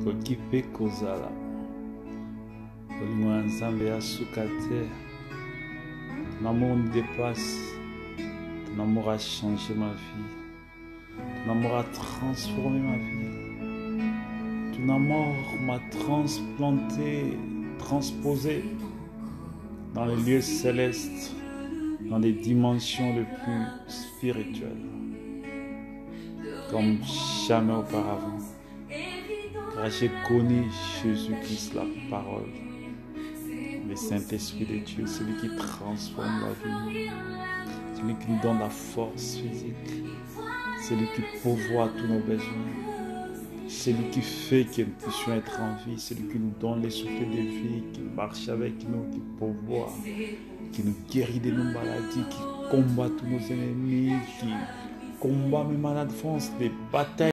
Okipe kozala olingo ya Nzambe ya suka te. Ton amour me dépasse. Ton amour a changé ma vie. Ton amour a transformé ma vie. Ton amour m'a transplanté, transposé dans les lieux célestes, dans les dimensions les plus spirituelles, comme jamais auparavant. Car j'ai connu Jésus-Christ, la parole, le Saint-Esprit de Dieu, celui qui transforme la vie, celui qui nous donne la force physique, celui qui pourvoit tous nos besoins, celui qui fait que nous puissions être en vie, celui qui nous donne les souffles de vie, qui marche avec nous, qui pourvoit, qui nous guérit de nos maladies, qui combat tous nos ennemis, qui combat mes malades, France, des batailles.